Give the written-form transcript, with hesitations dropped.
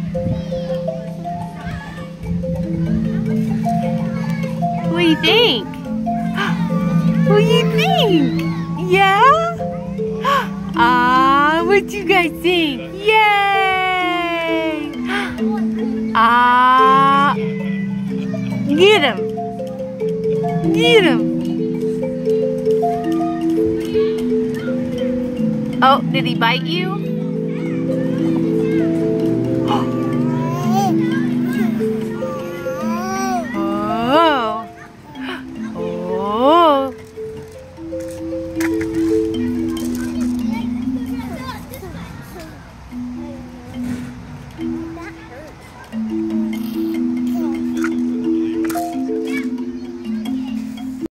What do you think? What do you think? Yeah? Ah, what you guys think? Yay! Ah, get him! Get him! Oh, did he bite you?